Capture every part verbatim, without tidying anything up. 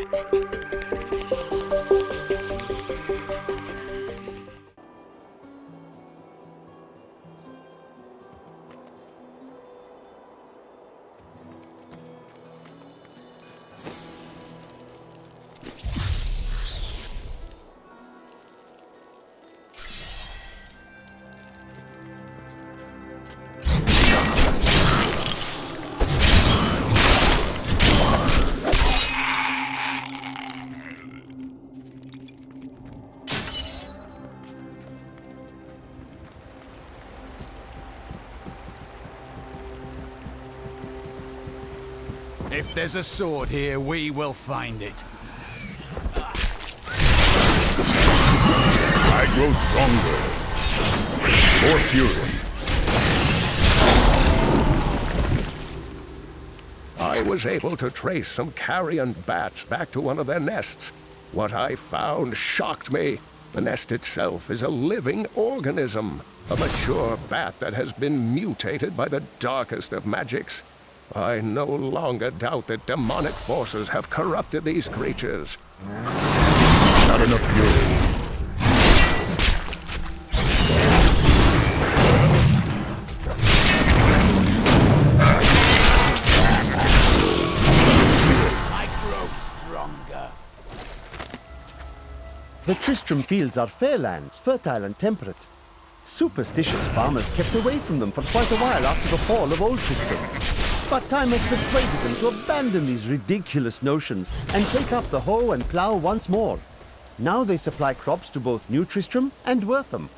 If there's a sword here, we will find it. I grow stronger. More fury. I was able to trace some carrion bats back to one of their nests. What I found shocked me. The nest itself is a living organism, a mature bat that has been mutated by the darkest of magics. I no longer doubt that demonic forces have corrupted these creatures. Not enough fury. The Tristram Fields are fair lands, fertile and temperate. Superstitious farmers kept away from them for quite a while after the fall of Old Tristram. But time has persuaded them to abandon these ridiculous notions and take up the hoe and plough once more. Now they supply crops to both New Tristram and Wortham.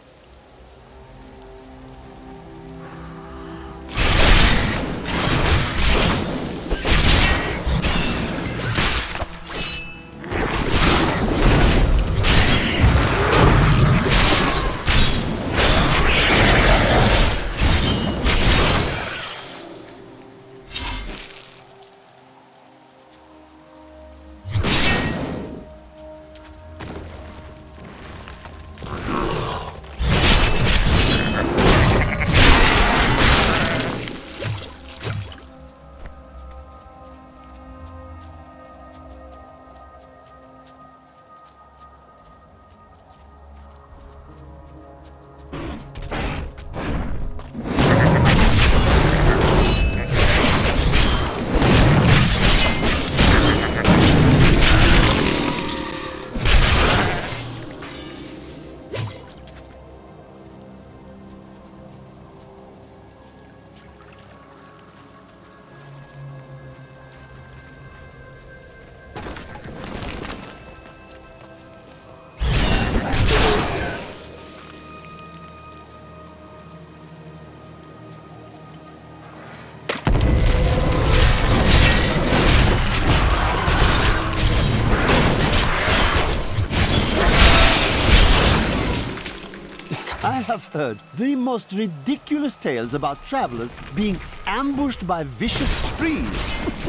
I have heard the most ridiculous tales about travelers being ambushed by vicious trees.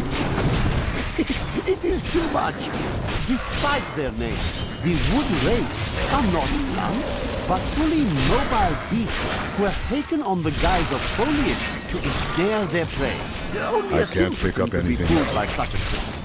It is too much. Despite their names, the Wood Wraiths are not plants, but fully mobile beasts who have taken on the guise of foliage to ensnare their prey. Only I a can't pick simpleton up could be anything fooled else. by such a trick.